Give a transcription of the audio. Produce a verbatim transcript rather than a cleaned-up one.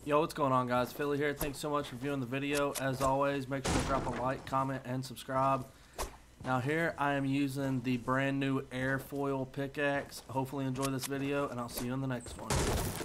Yo, what's going on, guys? Philly here. Thanks so much for viewing the video. As always, make sure to drop a like, comment, and subscribe. Now here I am using the brand new Airfoil pickaxe. Hopefully enjoy this video, and I'll see you in the next one.